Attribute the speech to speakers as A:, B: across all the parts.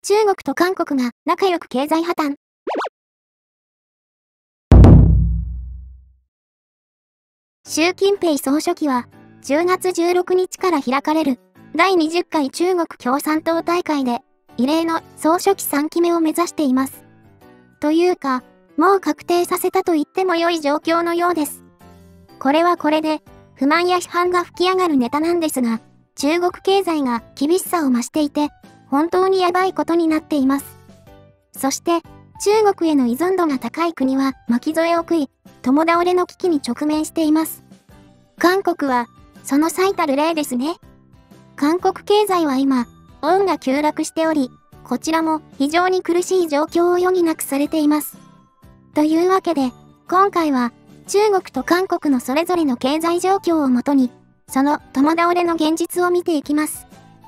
A: 中国と韓国が仲良く経済破綻。習近平総書記は10月16日から開かれる第20回中国共産党大会で異例の総書記3期目を目指しています。というか、もう確定させたと言っても良い状況のようです。これはこれで不満や批判が吹き上がるネタなんですが、中国経済が厳しさを増していて、本当にやばいことになっています。そして、中国への依存度が高い国は巻き添えを食い、共倒れの危機に直面しています。韓国は、その最たる例ですね。韓国経済は今、ウォンが急落しており、こちらも非常に苦しい状況を余儀なくされています。というわけで、今回は、中国と韓国のそれぞれの経済状況をもとに、その共倒れの現実を見ていきます。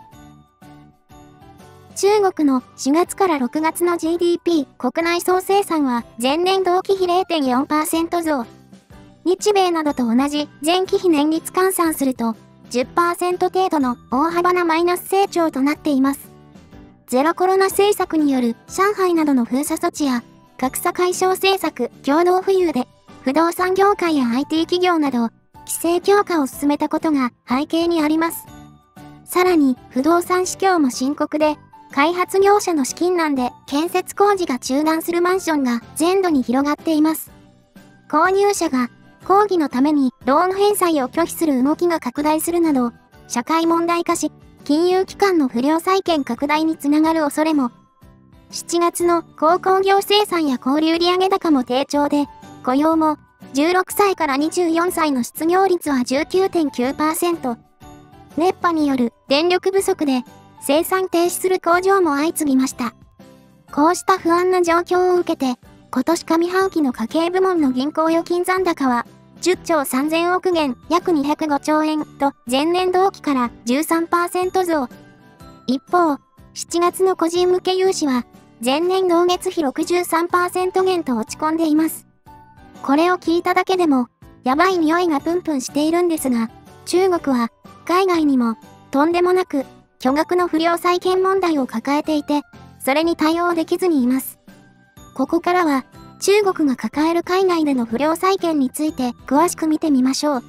A: 中国の4月から6月の GDP 国内総生産は前年同期比 0.4% 増。日米などと同じ前期比年率換算すると 10% 程度の大幅なマイナス成長となっています。ゼロコロナ政策による上海などの封鎖措置や格差解消政策共同富裕で不動産業界や IT 企業など規制強化を進めたことが背景にあります。さらに不動産市況も深刻で開発業者の資金難で建設工事が中断するマンションが全土に広がっています。購入者が抗議のためにローン返済を拒否する動きが拡大するなど、社会問題化し、金融機関の不良債権拡大につながる恐れも。7月の鉱工業生産や小売売上高も低調で、雇用も16歳から24歳の失業率は 19.9%。熱波による電力不足で、生産停止する工場も相次ぎました。こうした不安な状況を受けて、今年上半期の家計部門の銀行預金残高は、10兆3000億元、約205兆円と前年同期から 13% 増。一方、7月の個人向け融資は、前年同月比 63% 減と落ち込んでいます。これを聞いただけでも、やばい匂いがプンプンしているんですが、中国は、海外にも、とんでもなく、巨額の不良債権問題を抱えていて、それに対応できずにいます。ここからは、中国が抱える海外での不良債権について詳しく見てみましょう。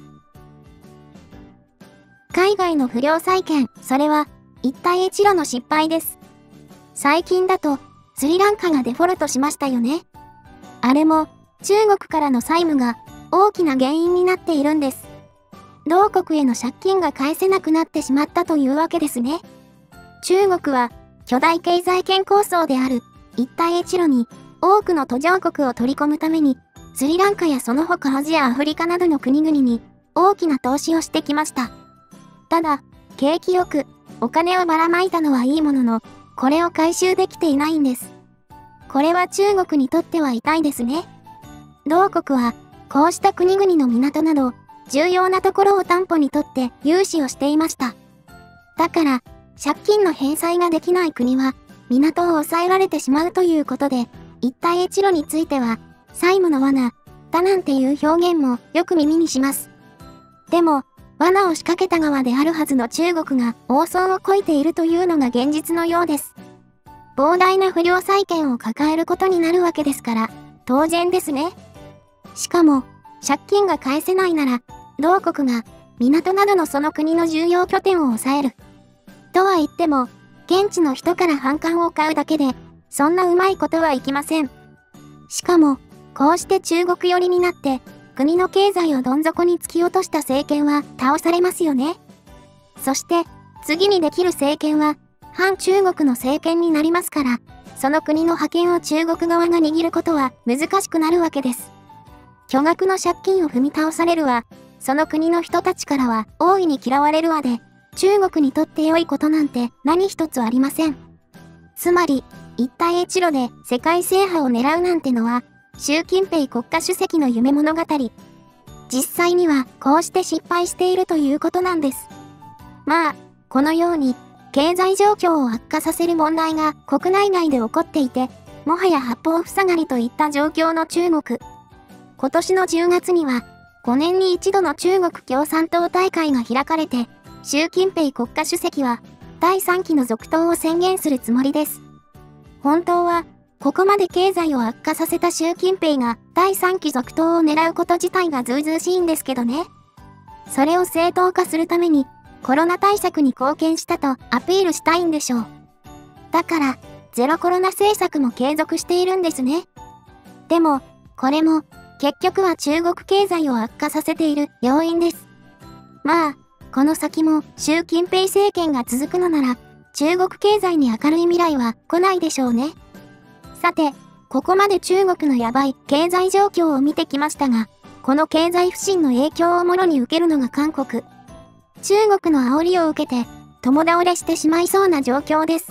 A: 海外の不良債権、それは、一帯一路の失敗です。最近だと、スリランカがデフォルトしましたよね。あれも、中国からの債務が大きな原因になっているんです。同国への借金が返せなくなってしまったというわけですね。中国は巨大経済圏構想である一帯一路に多くの途上国を取り込むためにスリランカやその他アジア、アフリカなどの国々に大きな投資をしてきました。ただ、景気よくお金をばらまいたのはいいものの、これを回収できていないんです。これは中国にとっては痛いですね。同国はこうした国々の港など重要なところを担保にとって融資をしていました。だから、借金の返済ができない国は、港を抑えられてしまうということで、一帯一路については、債務の罠、だなんていう表現もよく耳にします。でも、罠を仕掛けた側であるはずの中国が大損をこいているというのが現実のようです。膨大な不良債権を抱えることになるわけですから、当然ですね。しかも、借金が返せないなら、同国が港などのその国の重要拠点を抑える。とは言っても、現地の人から反感を買うだけで、そんなうまいことはいきません。しかも、こうして中国寄りになって、国の経済をどん底に突き落とした政権は倒されますよね。そして、次にできる政権は、反中国の政権になりますから、その国の覇権を中国側が握ることは難しくなるわけです。巨額の借金を踏み倒されるわ、その国の人たちからは大いに嫌われるわで、中国にとって良いことなんて何一つありません。つまり、一帯一路で世界制覇を狙うなんてのは、習近平国家主席の夢物語。実際にはこうして失敗しているということなんです。まあ、このように、経済状況を悪化させる問題が国内外で起こっていて、もはや八方塞がりといった状況の中国。今年の10月には、5年に一度の中国共産党大会が開かれて、習近平国家主席は第3期の続投を宣言するつもりです。 本当は、ここまで経済を悪化させた習近平が第3期続投を狙うこと自体がずうずうしいんですけどね。それを正当化するために、コロナ対策に貢献したとアピールしたいんでしょう。だから、ゼロコロナ政策も継続しているんですね。でも、これも、結局は中国経済を悪化させている要因です。まあ、この先も習近平政権が続くのなら、中国経済に明るい未来は来ないでしょうね。さて、ここまで中国のやばい経済状況を見てきましたが、この経済不振の影響をもろに受けるのが韓国。中国の煽りを受けて、共倒れしてしまいそうな状況です。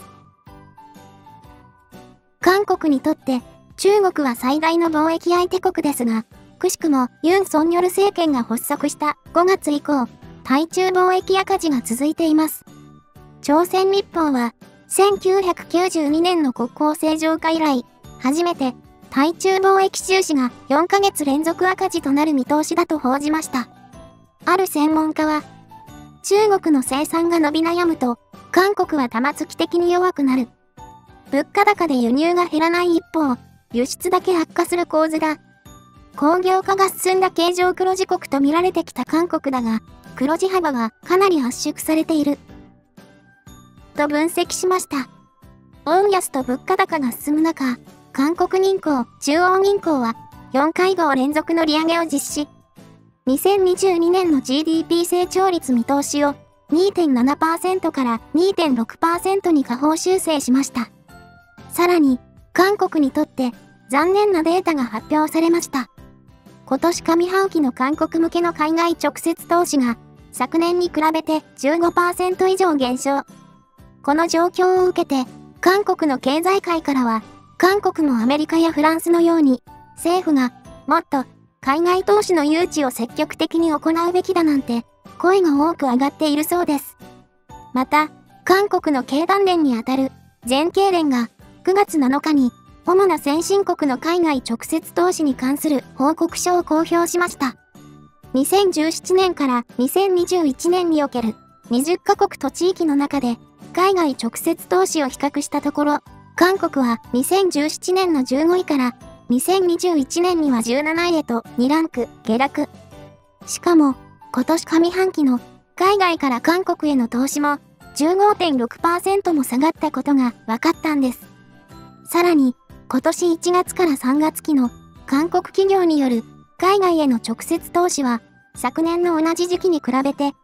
A: 韓国にとって、中国は最大の貿易相手国ですが、くしくもユン・ソンニョル政権が発足した5月以降、対中貿易赤字が続いています。朝鮮日報は、1992年の国交正常化以来、初めて対中貿易収支が4ヶ月連続赤字となる見通しだと報じました。ある専門家は、中国の生産が伸び悩むと、韓国は玉突き的に弱くなる。物価高で輸入が減らない一方、輸出だけ悪化する構図だ。工業化が進んだ経常黒字国と見られてきた韓国だが、黒字幅はかなり圧縮されている。と分析しました。ウォン安と物価高が進む中、韓国銀行、中央銀行は4会合連続の利上げを実施。2022年の GDP 成長率見通しを 2.7% から 2.6% に下方修正しました。さらに、韓国にとって残念なデータが発表されました。今年上半期の韓国向けの海外直接投資が昨年に比べて 15% 以上減少。この状況を受けて、韓国の経済界からは、韓国もアメリカやフランスのように、政府がもっと海外投資の誘致を積極的に行うべきだなんて、声が多く上がっているそうです。また、韓国の経団連にあたる全経連が9月7日に、主な先進国の海外直接投資に関する報告書を公表しました。2017年から2021年における20カ国と地域の中で海外直接投資を比較したところ、韓国は2017年の15位から2021年には17位へと2ランク下落。しかも今年上半期の海外から韓国への投資も 15.6% も下がったことが分かったんです。さらに今年1月から3月期の韓国企業による海外への直接投資は昨年の同じ時期に比べて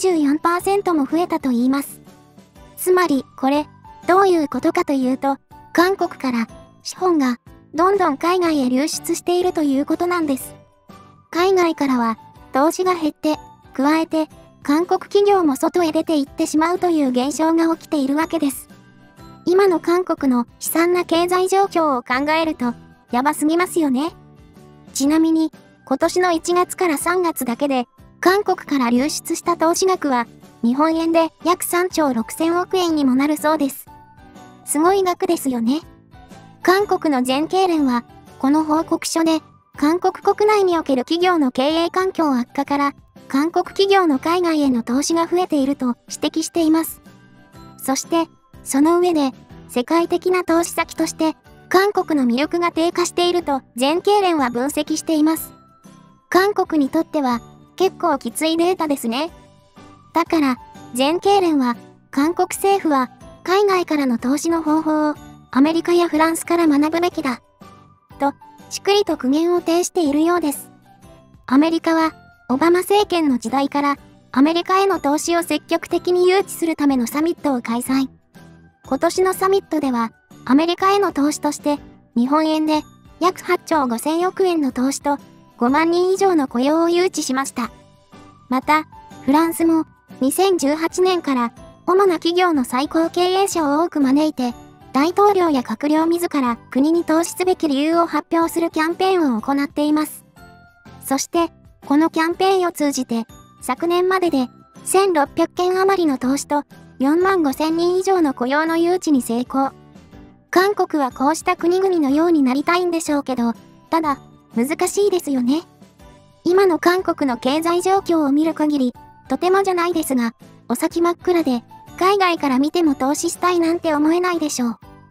A: 124% も増えたといいます。つまりこれどういうことかというと、韓国から資本がどんどん海外へ流出しているということなんです。海外からは投資が減って、加えて韓国企業も外へ出て行ってしまうという現象が起きているわけです。今の韓国の悲惨な経済状況を考えると、やばすぎますよね。ちなみに、今年の1月から3月だけで、韓国から流出した投資額は、日本円で約3兆6000億円にもなるそうです。すごい額ですよね。韓国の全経連は、この報告書で、韓国国内における企業の経営環境悪化から、韓国企業の海外への投資が増えていると指摘しています。そして、その上で、世界的な投資先として、韓国の魅力が低下していると全経連は分析しています。韓国にとっては、結構きついデータですね。だから、全経連は、韓国政府は、海外からの投資の方法を、アメリカやフランスから学ぶべきだ。と、しっくりと苦言を呈しているようです。アメリカは、オバマ政権の時代から、アメリカへの投資を積極的に誘致するためのサミットを開催。今年のサミットでは、アメリカへの投資として、日本円で約8兆5000億円の投資と5万人以上の雇用を誘致しました。また、フランスも2018年から主な企業の最高経営者を多く招いて、大統領や閣僚自ら国に投資すべき理由を発表するキャンペーンを行っています。そして、このキャンペーンを通じて、昨年までで1600件余りの投資と4万5000人以上の雇用の誘致に成功。韓国はこうした国々のようになりたいんでしょうけど、ただ、難しいですよね。今の韓国の経済状況を見る限り、とてもじゃないですが、お先真っ暗で、海外から見ても投資したいなんて思えないでしょう。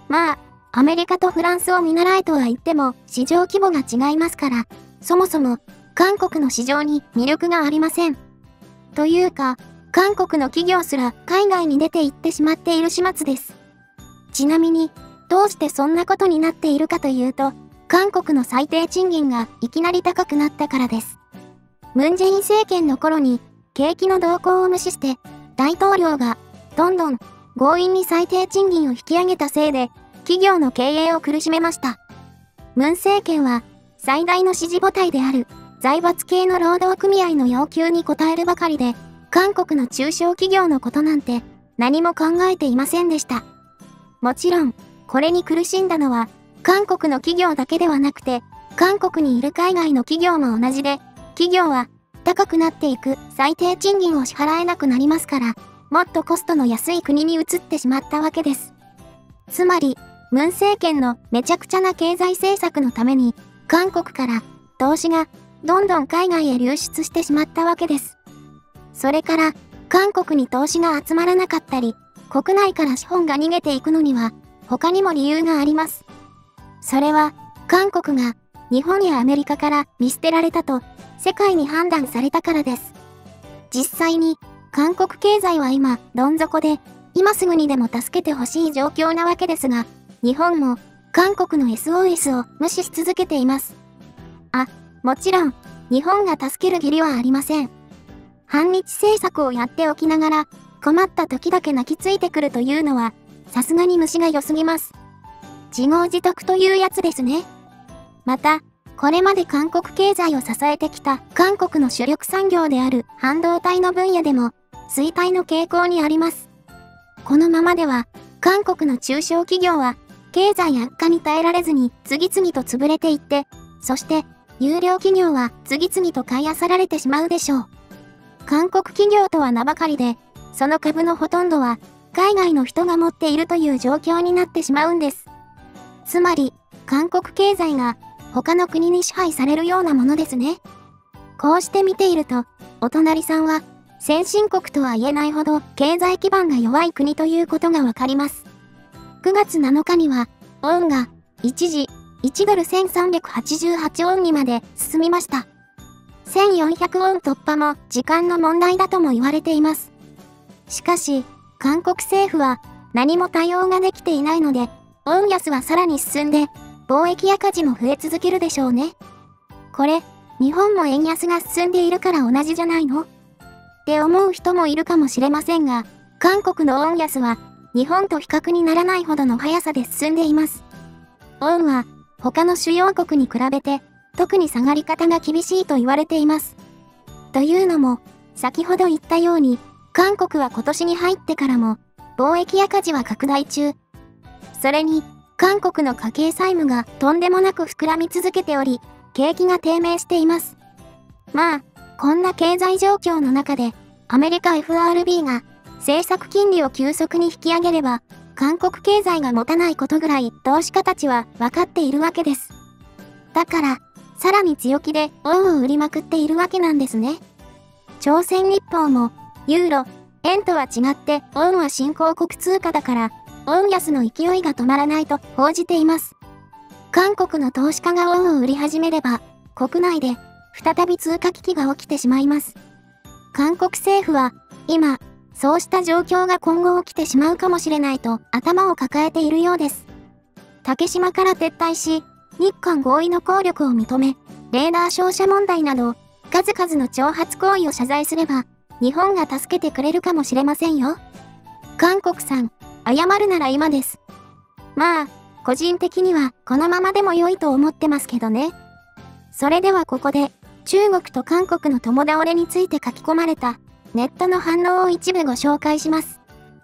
A: まあ、アメリカとフランスを見習えとは言っても市場規模が違いますから、そもそも韓国の市場に魅力がありません。というか、韓国の企業すら海外に出て行ってしまっている始末です。ちなみに、どうしてそんなことになっているかというと、韓国の最低賃金がいきなり高くなったからです。ムン・ジェイン政権の頃に、景気の動向を無視して、大統領がどんどん強引に最低賃金を引き上げたせいで、企業の経営を苦しめました。ムン政権は、最大の支持母体である財閥系の労働組合の要求に応えるばかりで、韓国の中小企業のことなんて何も考えていませんでした。もちろん、これに苦しんだのは、韓国の企業だけではなくて、韓国にいる海外の企業も同じで、企業は高くなっていく最低賃金を支払えなくなりますから、もっとコストの安い国に移ってしまったわけです。つまり、ムン政権のめちゃくちゃな経済政策のために、韓国から投資がどんどん海外へ流出してしまったわけです。それから、韓国に投資が集まらなかったり、国内から資本が逃げていくのには、他にも理由があります。それは、韓国が日本やアメリカから見捨てられたと、世界に判断されたからです。実際に、韓国経済は今、どん底で、今すぐにでも助けてほしい状況なわけですが、日本も、韓国の SOS を無視し続けています。もちろん、日本が助ける義理はありません。反日政策をやっておきながら、困った時だけ泣きついてくるというのは、さすがに虫が良すぎます。自業自得というやつですね。また、これまで韓国経済を支えてきた韓国の主力産業である半導体の分野でも、衰退の傾向にあります。このままでは、韓国の中小企業は、経済悪化に耐えられずに次々と潰れていって、そして、優良企業は次々と買い漁られてしまうでしょう。韓国企業とは名ばかりで、その株のほとんどは、海外の人が持っているという状況になってしまうんです。つまり、韓国経済が他の国に支配されるようなものですね。こうして見ていると、お隣さんは、先進国とは言えないほど経済基盤が弱い国ということがわかります。9月7日には、ウォンが一時1ドル1388ウォンにまで進みました。1400ウォン突破も時間の問題だとも言われています。しかし、韓国政府は何も対応ができていないので、ウォン安はさらに進んで、貿易赤字も増え続けるでしょうね。これ、日本も円安が進んでいるから同じじゃないの？って思う人もいるかもしれませんが、韓国のウォン安は日本と比較にならないほどの速さで進んでいます。ウォンは他の主要国に比べて特に下がり方が厳しいと言われています。というのも、先ほど言ったように、韓国は今年に入ってからも貿易赤字は拡大中。それに、韓国の家計債務がとんでもなく膨らみ続けており、景気が低迷しています。まあ、こんな経済状況の中で、アメリカ FRB が政策金利を急速に引き上げれば、韓国経済が持たないことぐらい投資家たちは分かっているわけです。だから、さらに強気でウォンを売りまくっているわけなんですね。朝鮮日報も、ユーロ、円とは違ってウォンは新興国通貨だから、ウォン安の勢いが止まらないと報じています。韓国の投資家がウォンを売り始めれば、国内で再び通貨危機が起きてしまいます。韓国政府は、今、そうした状況が今後起きてしまうかもしれないと頭を抱えているようです。竹島から撤退し、日韓合意の効力を認め、レーダー照射問題など、数々の挑発行為を謝罪すれば、日本が助けてくれるかもしれませんよ。韓国さん、謝るなら今です。まあ、個人的にはこのままでも良いと思ってますけどね。それではここで、中国と韓国の共倒れについて書き込まれた、ネットの反応を一部ご紹介します。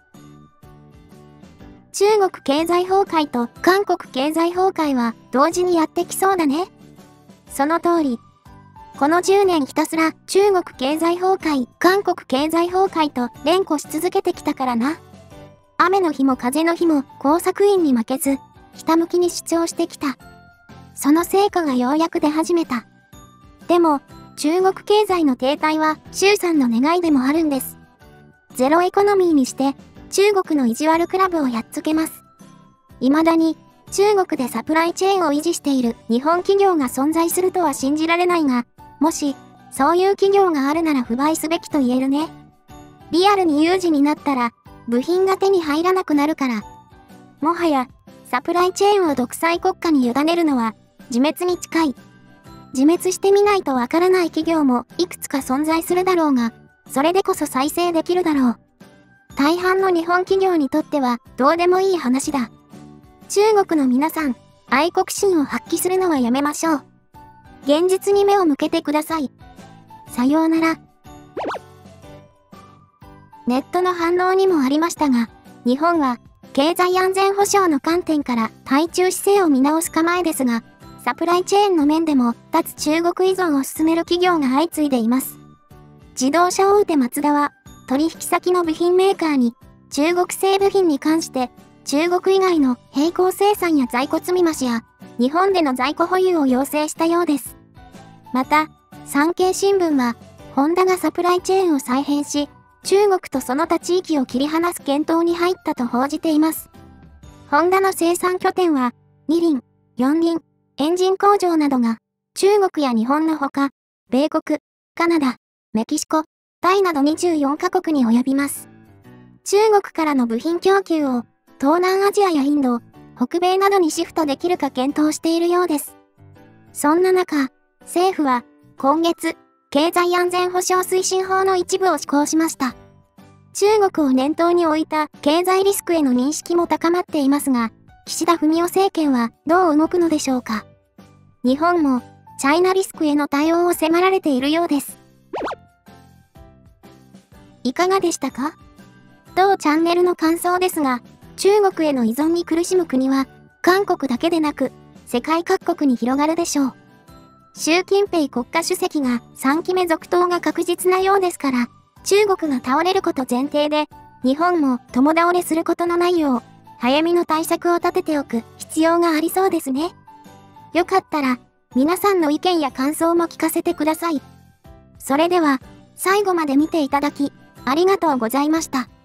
A: 中国経済崩壊と韓国経済崩壊は同時にやってきそうだね。その通り。この10年ひたすら中国経済崩壊、韓国経済崩壊と連呼し続けてきたからな。雨の日も風の日も工作員に負けず、ひたむきに主張してきた。その成果がようやく出始めた。でも、中国経済の停滞は習さんの願いでもあるんです。ゼロエコノミーにして、中国の意地悪クラブをやっつけます。 未だに中国でサプライチェーンを維持している日本企業が存在するとは信じられないが、もしそういう企業があるなら不買すべきと言えるね。リアルに有事になったら部品が手に入らなくなるから。もはやサプライチェーンを独裁国家に委ねるのは自滅に近い。自滅してみないとわからない企業もいくつか存在するだろうが、それでこそ再生できるだろう。大半の日本企業にとってはどうでもいい話だ。中国の皆さん、愛国心を発揮するのはやめましょう。現実に目を向けてください。さようなら。ネットの反応にもありましたが、日本は経済安全保障の観点から対中姿勢を見直す構えですが、サプライチェーンの面でも脱中国依存を進める企業が相次いでいます。自動車大手マツダは、取引先の部品メーカーに中国製部品に関して中国以外の並行生産や在庫積み増しや日本での在庫保有を要請したようです。また、産経新聞は、ホンダがサプライチェーンを再編し、中国とその他地域を切り離す検討に入ったと報じています。ホンダの生産拠点は、二輪、四輪、エンジン工場などが中国や日本のほか、米国、カナダ、メキシコ、タイなど24カ国に及びます。中国からの部品供給を東南アジアやインド、北米などにシフトできるか検討しているようです。そんな中、政府は今月、経済安全保障推進法の一部を施行しました。中国を念頭に置いた経済リスクへの認識も高まっていますが、岸田文雄政権はどう動くのでしょうか。日本もチャイナリスクへの対応を迫られているようです。いかがでしたか？当チャンネルの感想ですが、中国への依存に苦しむ国は、韓国だけでなく、世界各国に広がるでしょう。習近平国家主席が3期目続投が確実なようですから、中国が倒れること前提で、日本も共倒れすることのないよう、早めの対策を立てておく必要がありそうですね。よかったら、皆さんの意見や感想も聞かせてください。それでは、最後まで見ていただき、ありがとうございました。